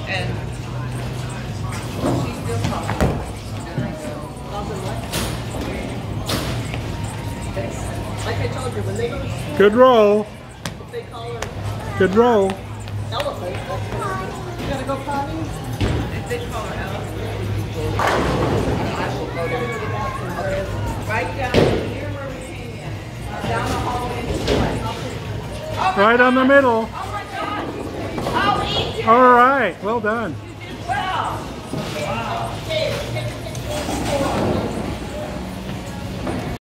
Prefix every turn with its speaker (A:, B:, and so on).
A: And she's still talking. Like I told you, when they go to school,
B: Good roll.
A: if they call her
B: Good roll.
A: elephant, that's what you gotta go potty? If they call her elephant, I will go to the bathroom. Right down here where we came in. Down the hallway to the right.
B: Right on the middle.
A: Oh my God! I'll eat you!
B: All right. Well done.
A: You did well! Wow. Okay,